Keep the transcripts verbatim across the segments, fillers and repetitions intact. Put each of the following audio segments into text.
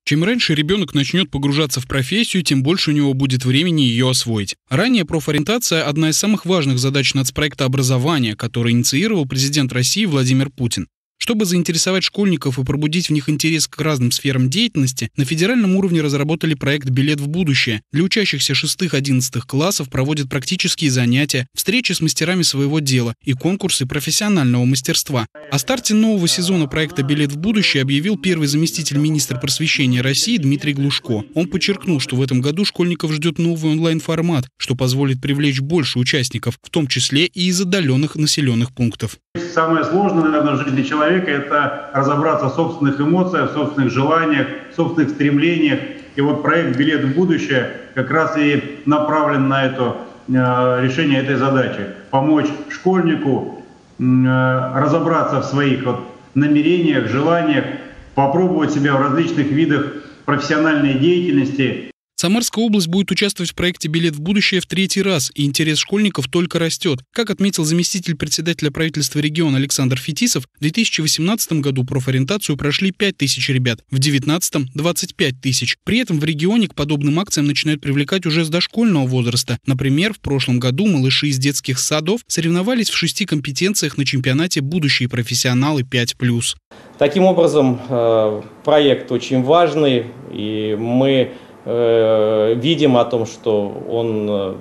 Чем раньше ребенок начнет погружаться в профессию, тем больше у него будет времени ее освоить. Ранее профориентация – одна из самых важных задач нацпроекта образования, который инициировал президент России Владимир Путин. Чтобы заинтересовать школьников и пробудить в них интерес к разным сферам деятельности, на федеральном уровне разработали проект «Билет в будущее». Для учащихся шестых-одиннадцатых классов проводят практические занятия, встречи с мастерами своего дела и конкурсы профессионального мастерства. О старте нового сезона проекта «Билет в будущее» объявил первый заместитель министра просвещения России Дмитрий Глушко. Он подчеркнул, что в этом году школьников ждет новый онлайн-формат, что позволит привлечь больше участников, в том числе и из отдаленных населенных пунктов. Самое сложное, наверное, в жизни человека – это разобраться в собственных эмоциях, в собственных желаниях, в собственных стремлениях. И вот проект «Билет в будущее» как раз и направлен на это, э, решение этой задачи. Помочь школьнику э, разобраться в своих вот, намерениях, желаниях, попробовать себя в различных видах профессиональной деятельности. Самарская область будет участвовать в проекте «Билет в будущее» в третий раз, и интерес школьников только растет. Как отметил заместитель председателя правительства региона Александр Фетисов, в две тысячи восемнадцатом году профориентацию прошли пять тысяч ребят, в две тысячи девятнадцатом – двадцать пять тысяч. При этом в регионе к подобным акциям начинают привлекать уже с дошкольного возраста. Например, в прошлом году малыши из детских садов соревновались в шести компетенциях на чемпионате «Будущие профессионалы пять плюс». Таким образом, проект очень важный, и мы видим о том, что он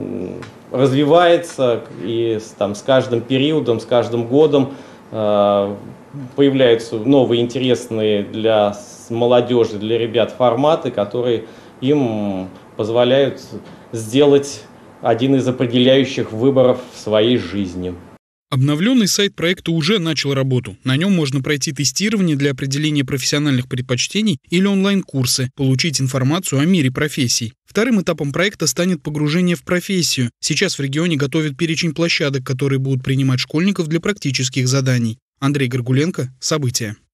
развивается, и там, с каждым периодом, с каждым годом появляются новые интересные для молодежи, для ребят форматы, которые им позволяют сделать один из определяющих выборов в своей жизни. Обновленный сайт проекта уже начал работу. На нем можно пройти тестирование для определения профессиональных предпочтений или онлайн-курсы, получить информацию о мире профессий. Вторым этапом проекта станет погружение в профессию. Сейчас в регионе готовят перечень площадок, которые будут принимать школьников для практических заданий. Андрей Горгуленко. События.